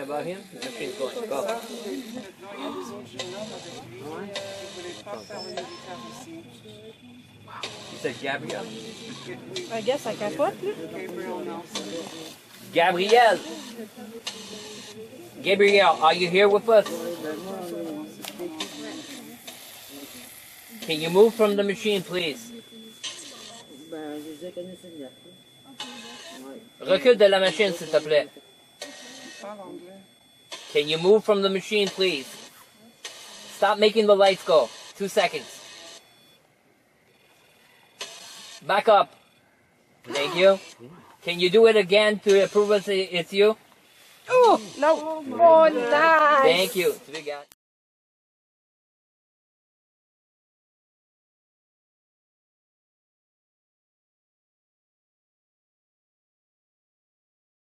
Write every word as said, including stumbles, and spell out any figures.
about him? The machine's going. Go. You said Gabriel? I guess I capote, là. Gabriel! Gabriel, are you here with us? Can you move from the machine, please? Recule de la machine, s'il te plaît. Can you move from the machine, please? Stop making the lights go. Two seconds. Back up. Thank you. Can you do it again to prove us it's you? Oh, no. Oh, nice. Thank you. Obrigado.